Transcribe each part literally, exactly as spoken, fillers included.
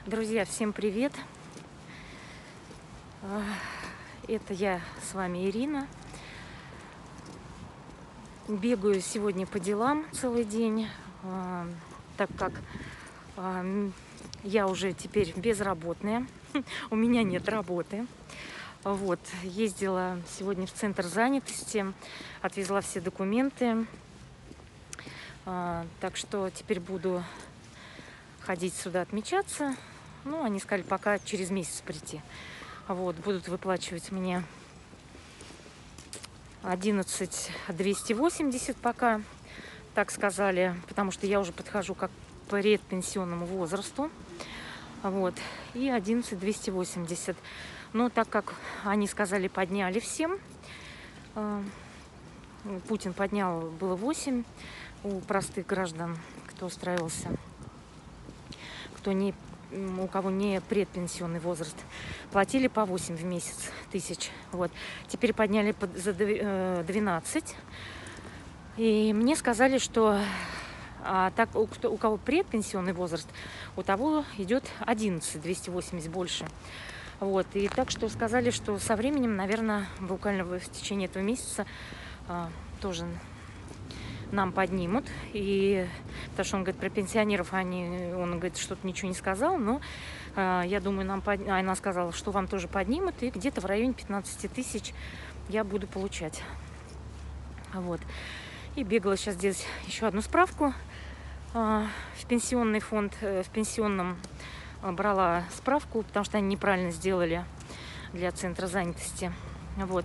Друзья, всем привет! Это я, с вами Ирина. Бегаю сегодня по делам целый день, так как я уже теперь безработная, у меня нет работы. Вот, ездила сегодня в центр занятости, отвезла все документы, так что теперь буду ходить сюда отмечаться. Ну, они сказали, пока через месяц прийти. Вот, будут выплачивать мне одиннадцать двести восемьдесят пока, так сказали, потому что я уже подхожу как к предпенсионному возрасту. Вот, и одиннадцать двести восемьдесят. Но так как они сказали, подняли всем, Путин поднял, было восемь у простых граждан, кто устраивался, кто не, у кого не предпенсионный возраст, платили по восемь в месяц тысяч. Вот. Теперь подняли за двенадцать. И мне сказали, что а так, у, кто, у кого предпенсионный возраст, у того идет одиннадцать двести восемьдесят больше. Вот. И так что сказали, что со временем, наверное, буквально в течение этого месяца а, тоже нам поднимут. И потому что он говорит, про пенсионеров они, он говорит, что-то ничего не сказал, но э, я думаю, нам под... она сказала, что вам тоже поднимут, и где-то в районе пятнадцати тысяч я буду получать. Вот. И бегала сейчас здесь еще одну справку э, в пенсионный фонд, э, в пенсионном э, брала справку, потому что они неправильно сделали для центра занятости. Вот.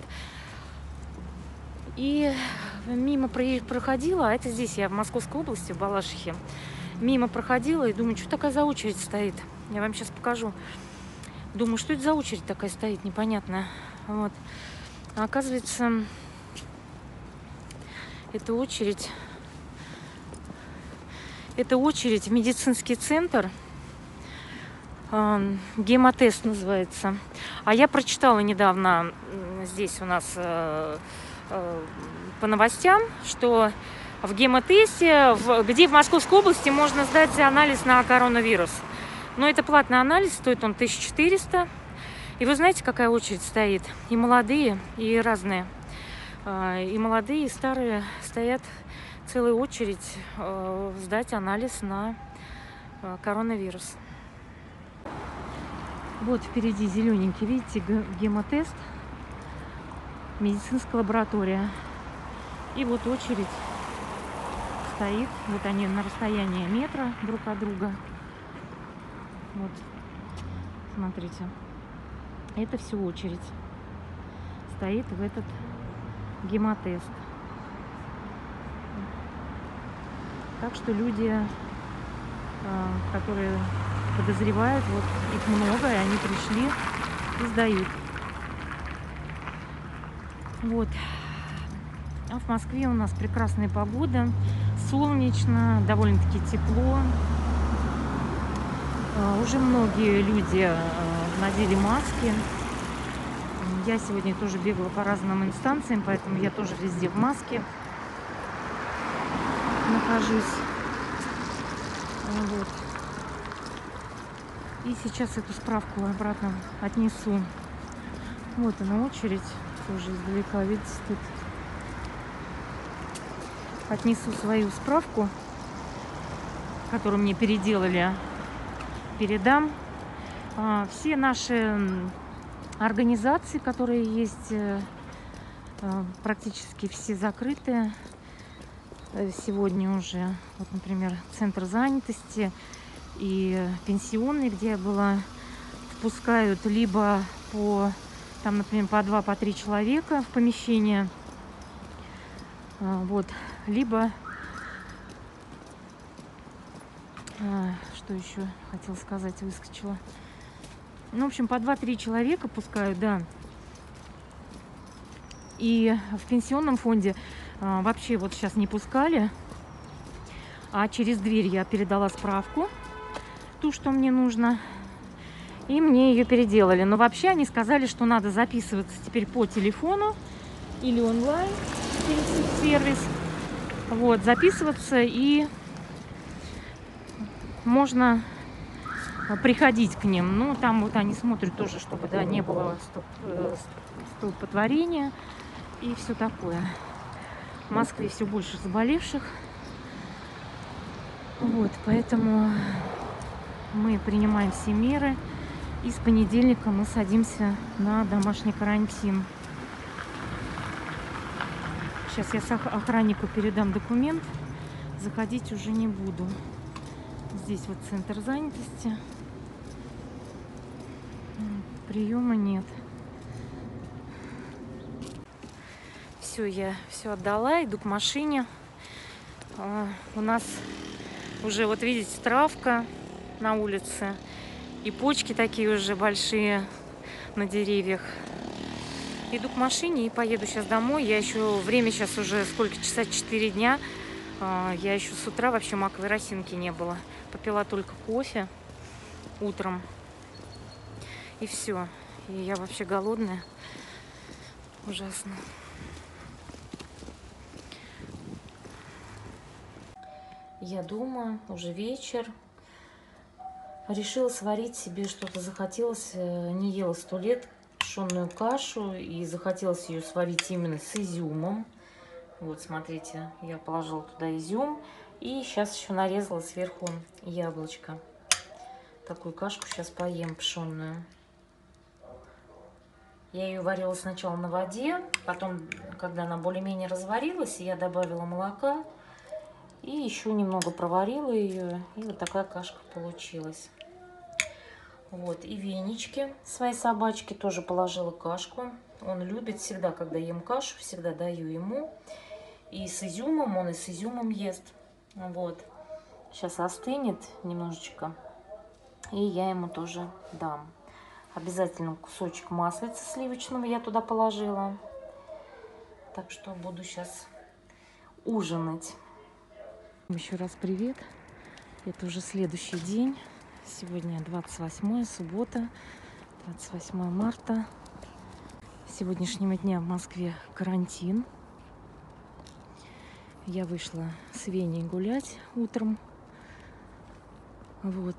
И мимо проходила, а это здесь, я в Московской области, в Балашихе, мимо проходила и думаю, что такая за очередь стоит. Я вам сейчас покажу. Думаю, что это за очередь такая стоит, непонятная. Вот. А оказывается, это очередь, это очередь в медицинский центр, э, гемотест называется. А я прочитала недавно здесь у нас э, по новостям, что в гемотесте, в, где в Московской области можно сдать анализ на коронавирус. Но это платный анализ, стоит он тысяча четыреста. И вы знаете, какая очередь стоит? И молодые, и разные. И молодые, и старые стоят целая очередь сдать анализ на коронавирус. Вот впереди зелененький, видите, гемотест. Медицинская лаборатория. И вот очередь стоит. Вот они на расстоянии метра друг от друга. Вот. Смотрите. Это все очередь стоит в этот гемотест. Так что люди, которые подозревают, вот их много, и они пришли и сдают. Вот. А в Москве у нас прекрасная погода, солнечно, довольно-таки тепло. Уже многие люди надели маски. Я сегодня тоже бегала по разным инстанциям, поэтому я тоже везде в маске нахожусь. Вот. И сейчас эту справку обратно отнесу. Вот она очередь. Тоже издалека, видите, тут отнесу свою справку, которую мне переделали, передам. Все наши организации, которые есть, практически все закрыты сегодня уже. Вот, например, центр занятости и пенсионный, где я была, впускают либо по там, например, по два, по три человека в помещение. Вот. Либо, что еще хотела сказать, выскочила. Ну, в общем, по два-три человека пускают, да. И в пенсионном фонде вообще вот сейчас не пускали. А через дверь я передала справку, ту, что мне нужно. И мне ее переделали. Но вообще они сказали, что надо записываться теперь по телефону или онлайн через сервис. Вот, записываться, и можно приходить к ним. Ну, там вот они смотрят тоже, чтобы, да, не было столпотворения и все такое. В Москве все больше заболевших. Вот, поэтому мы принимаем все меры. И с понедельника мы садимся на домашний карантин. Сейчас я охраннику передам документ. Заходить уже не буду. Здесь вот центр занятости. Приема нет. Все, я все отдала, иду к машине. А, у нас уже, вот видите, травка на улице. И почки такие уже большие на деревьях. Иду к машине и поеду сейчас домой. Я еще, время сейчас уже сколько, часа четыре дня. Я еще с утра вообще маковой росинки не было. Попила только кофе утром. И все. И я вообще голодная. Ужасно. Я дома, уже вечер. Решила сварить себе что-то, захотелось, не ела сто лет пшенную кашу, и захотелось ее сварить именно с изюмом. Вот, смотрите, я положила туда изюм, и сейчас еще нарезала сверху яблочко. Такую кашку сейчас поем пшенную. Я ее варила сначала на воде, потом, когда она более-менее разварилась, я добавила молока. И еще немного проварила ее, и вот такая кашка получилась. Вот, и венички своей собачки тоже положила кашку. Он любит всегда, когда ем кашу, всегда даю ему. И с изюмом, он и с изюмом ест. Вот, сейчас остынет немножечко, и я ему тоже дам. Обязательно кусочек маслица сливочного я туда положила. Так что буду сейчас ужинать. Еще раз привет. Это уже следующий день. Сегодня двадцать восьмое, суббота, двадцать восьмое марта. С сегодняшнего дня в Москве карантин. Я вышла с Веней гулять утром. Вот.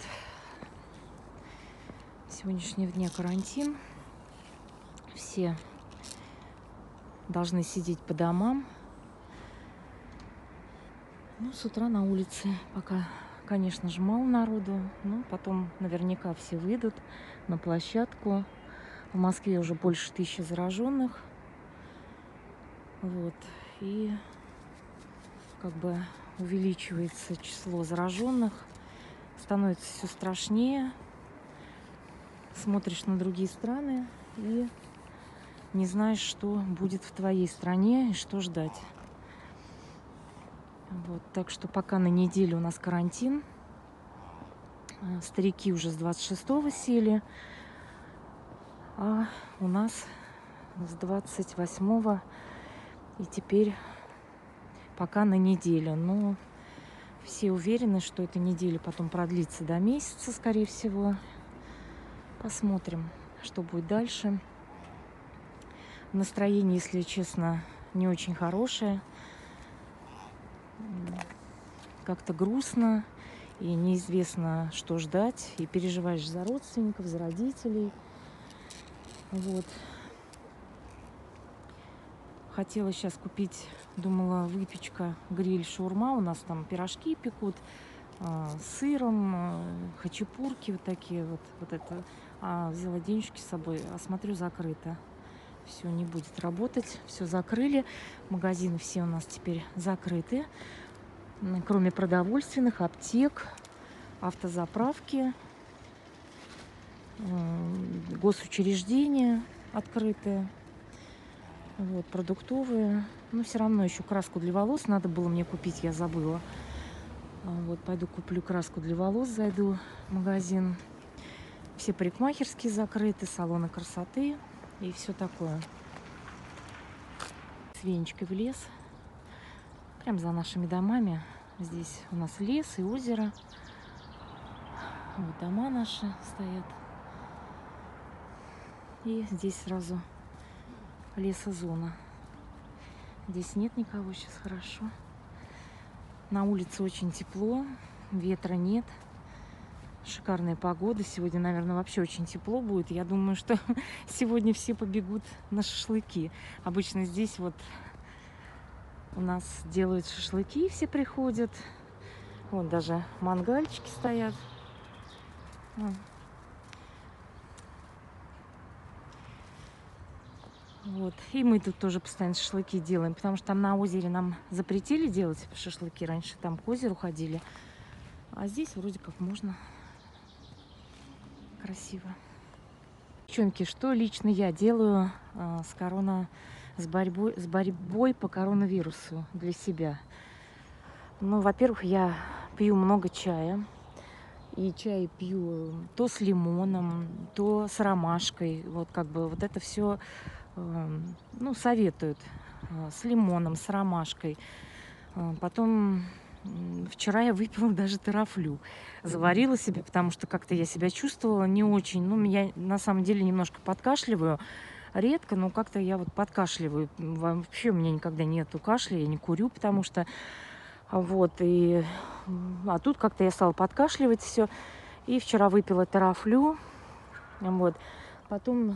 С сегодняшнего дня карантин. Все должны сидеть по домам. Ну, с утра на улице пока, конечно же, мало народу. Но потом наверняка все выйдут на площадку. В Москве уже больше тысячи зараженных. Вот. И как бы увеличивается число зараженных. Становится все страшнее. Смотришь на другие страны и не знаешь, что будет в твоей стране и что ждать. Вот, так что пока на неделю у нас карантин. Старики уже с двадцать шестого сели, а у нас с двадцать восьмого. И теперь пока на неделю. Но все уверены, что эта неделя потом продлится до месяца, скорее всего. Посмотрим, что будет дальше. Настроение, если честно, не очень хорошее. Как-то грустно, и неизвестно, что ждать, и переживаешь за родственников, за родителей. Вот. Хотела сейчас купить, думала, выпечка, гриль, шаурма. У нас там пирожки пекут с сыром, хачапурки вот такие вот. Вот это. А взяла денежки с собой, а смотрю, закрыто. Все, не будет работать, все закрыли. Магазины все у нас теперь закрыты. Кроме продовольственных, аптек, автозаправки, госучреждения открытые, вот, продуктовые. Но все равно еще краску для волос надо было мне купить, я забыла. Вот, пойду куплю краску для волос, зайду в магазин. Все парикмахерские закрыты, салоны красоты и все такое. С Венечкой в лес. Прям за нашими домами. Здесь у нас лес и озеро. Вот дома наши стоят. И здесь сразу лесозона. Здесь нет никого, сейчас хорошо. На улице очень тепло, ветра нет. Шикарная погода. Сегодня, наверное, вообще очень тепло будет. Я думаю, что сегодня все побегут на шашлыки. Обычно здесь вот у нас делают шашлыки, все приходят. Вот даже мангальчики стоят. Вот. И мы тут тоже постоянно шашлыки делаем, потому что там на озере нам запретили делать шашлыки. Раньше там к озеру ходили. А здесь вроде как можно. Красиво. Девчонки, что лично я делаю а, с корона, с борьбой, с борьбой по коронавирусу для себя? Ну, во-первых, я пью много чая. И чай пью то с лимоном, то с ромашкой. Вот как бы вот это все, ну, советуют. С лимоном, с ромашкой. Потом вчера я выпила даже терафлю. Заварила себе, потому что как-то я себя чувствовала не очень. Ну, я на самом деле немножко подкашливаю. Редко, но как-то я вот подкашливаю. Вообще у меня никогда нету кашля, я не курю, потому что... Вот, и... А тут как-то я стала подкашливать все. И вчера выпила терафлю. Вот. Потом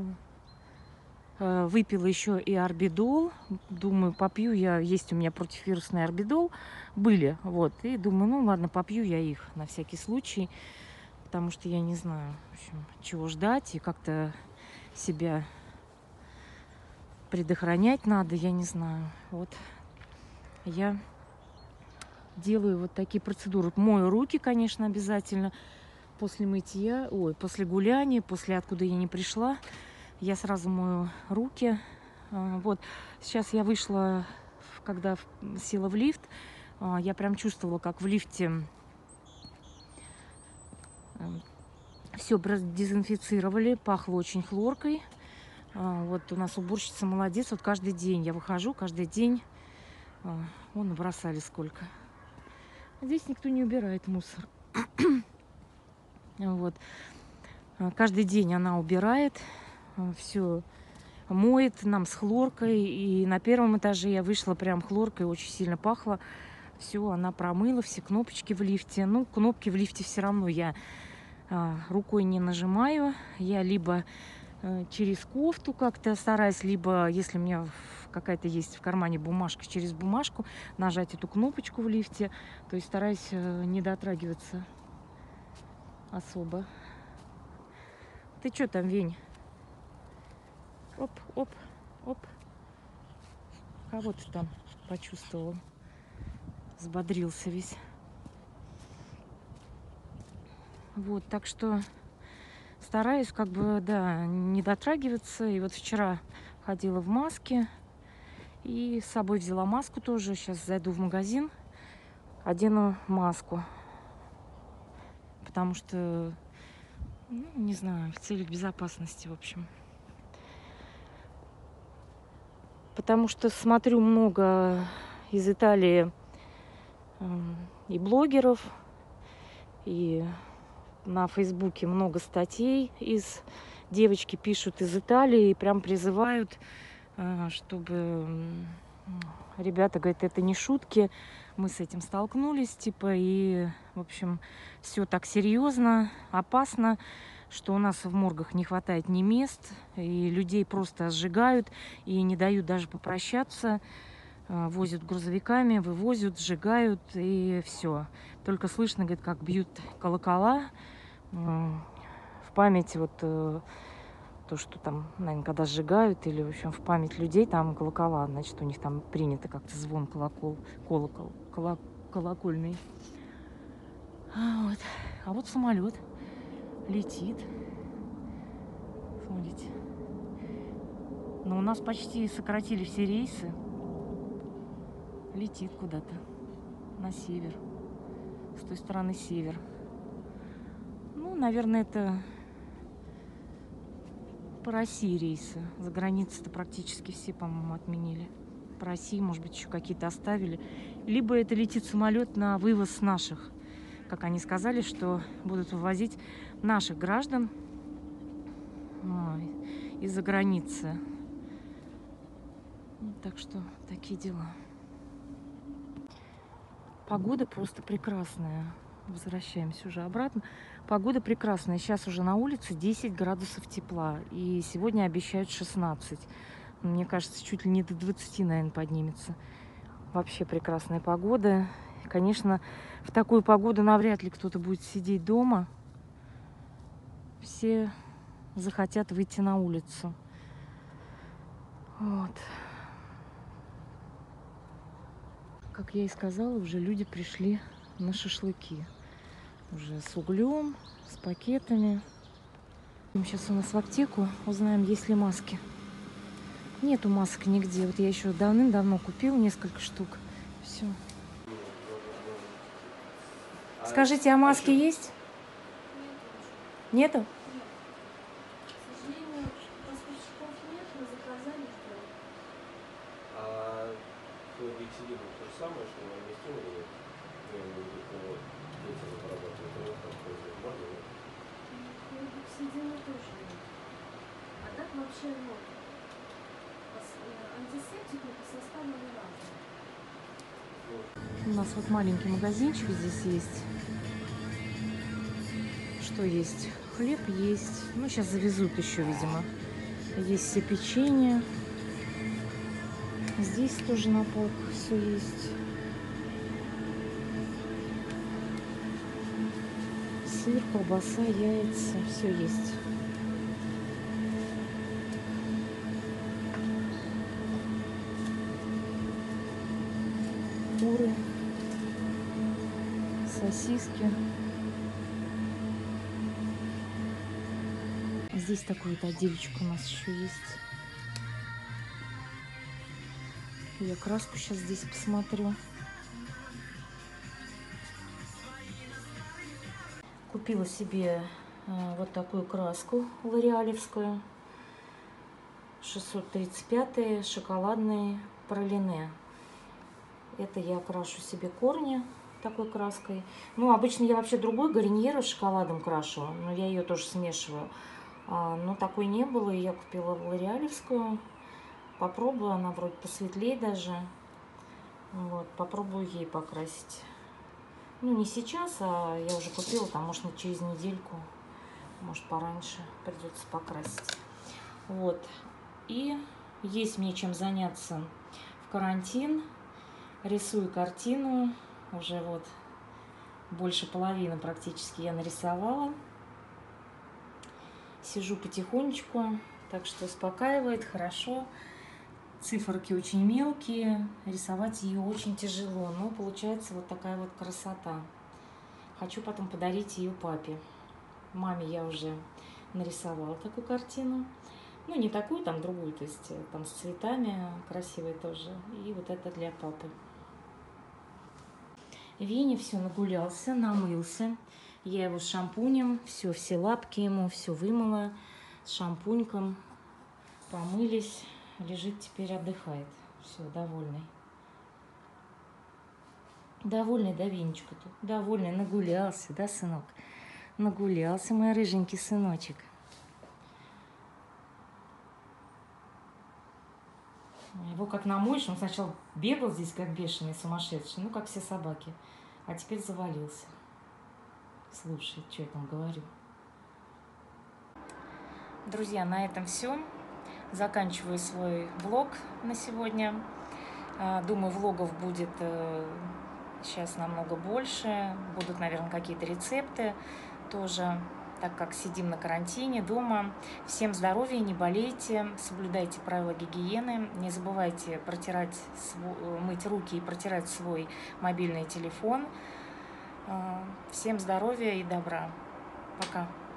э, выпила еще и орбидол. Думаю, попью я. Есть у меня противовирусный орбидол. Были. Вот. И думаю, ну ладно, попью я их на всякий случай. Потому что я не знаю, в общем, чего ждать. И как-то себя предохранять надо. Я не знаю. Вот. Я... делаю вот такие процедуры. Мою руки, конечно, обязательно. После мытья, ой, после гуляния, после откуда я не пришла, я сразу мою руки. Вот. Сейчас я вышла, когда села в лифт, я прям чувствовала, как в лифте все дезинфицировали, пахло очень хлоркой. Вот у нас уборщица молодец. Вот каждый день я выхожу, каждый день. Вон бросали сколько. Здесь никто не убирает мусор. Вот. Каждый день она убирает, все моет нам с хлоркой. И на первом этаже я вышла, прям хлоркой очень сильно пахло. Все, она промыла все кнопочки в лифте. Ну, кнопки в лифте все равно я а, рукой не нажимаю. Я либо а, через кофту как-то стараюсь, либо, если у меня какая-то есть в кармане бумажка, через бумажку нажать эту кнопочку в лифте. То есть стараюсь а, не дотрагиваться особо. Ты что там, Вень? Оп, оп, оп. Кого ты там почувствовал? Взбодрился весь. Вот, так что стараюсь как бы, да, не дотрагиваться. И вот вчера ходила в маске. И с собой взяла маску тоже. Сейчас зайду в магазин, одену маску. Потому что, ну, не знаю, в целях безопасности, в общем. Потому что смотрю много из Италии и блогеров, и на Фейсбуке много статей из девочки пишут из Италии и прям призывают, чтобы ребята говорят, это не шутки, мы с этим столкнулись, типа, и, в общем, все так серьезно, опасно, что у нас в моргах не хватает ни мест, и людей просто сжигают и не дают даже попрощаться. Возят грузовиками, вывозят, сжигают, и все. Только слышно, говорит, как бьют колокола. В память вот то, что там, наверное, когда сжигают, или, в общем, в память людей там колокола, значит, у них там принято как-то звон колокол, колокол, колок, колокольный. А вот, а вот самолет летит. Смотрите. Но у нас почти сократили все рейсы. Летит куда-то на север. С той стороны север. Ну, наверное, это по России рейсы. За границей-то практически все, по-моему, отменили. По России, может быть, еще какие-то оставили. Либо это летит самолет на вывоз наших. Как они сказали, что будут вывозить наших граждан из-за границы. Так что такие дела. Погода просто прекрасная. Возвращаемся уже обратно. Погода прекрасная. Сейчас уже на улице десять градусов тепла. И сегодня обещают шестнадцать. Мне кажется, чуть ли не до двадцати, наверное, поднимется. Вообще прекрасная погода. Конечно, в такую погоду навряд ли кто-то будет сидеть дома. Все захотят выйти на улицу. Вот. Как я и сказала, уже люди пришли на шашлыки. Уже с углем, с пакетами. Сейчас у нас в аптеку, узнаем, есть ли маски. Нету масок нигде. Вот я еще давным-давно купила несколько штук. Все. Скажите, а маски есть? Нету? Самое, что мы не кинули, детям зарабатывают, там пользуют можно, нет? Сидела тоже нет. А так вообще ноль. Антисептик по составу не разный. У нас вот маленький магазинчик здесь есть. Что есть? Хлеб есть. Ну, сейчас завезут еще, видимо. Есть все печенье. Здесь тоже на полках все есть. Сыр, колбаса, яйца, все есть. Куры, сосиски. Здесь такой вот отдельчик у нас еще есть. Я краску сейчас здесь посмотрю. Купила себе э, вот такую краску лореалевскую. шестьсот тридцать пять шоколадный пралине. Это я крашу себе корни такой краской. Ну, обычно я вообще другой гарнир с шоколадом крашу, но я ее тоже смешиваю. А, но такой не было, и я купила лореалевскую. Попробую, она вроде посветлее даже. Вот, попробую ей покрасить. Ну, не сейчас, а я уже купила, там, может, через недельку, может, пораньше придется покрасить. Вот. И есть мне чем заняться в карантин. Рисую картину. Уже вот больше половины практически я нарисовала. Сижу потихонечку, так что успокаивает, хорошо. Циферки очень мелкие, рисовать ее очень тяжело, но получается вот такая вот красота. Хочу потом подарить ее папе. Маме я уже нарисовала такую картину. Ну, не такую, там другую, то есть там с цветами, красивой тоже. И вот это для папы. Веня все нагулялся, намылся. Я его с шампунем, все, все лапки ему, все вымыла с шампуньком. Помылись. Лежит теперь, отдыхает. Все, довольный. Довольный, да, Венечка-то? Довольный, нагулялся, да, сынок? Нагулялся, мой рыженький сыночек. Его как намоешь, он сначала бегал здесь, как бешеный, сумасшедший, ну, как все собаки. А теперь завалился. Слушай, что я там говорю. Друзья, на этом все. Заканчиваю свой влог на сегодня. Думаю, влогов будет сейчас намного больше. Будут, наверное, какие-то рецепты тоже, так как сидим на карантине дома. Всем здоровья, не болейте, соблюдайте правила гигиены. Не забывайте протирать, мыть руки и протирать свой мобильный телефон. Всем здоровья и добра. Пока.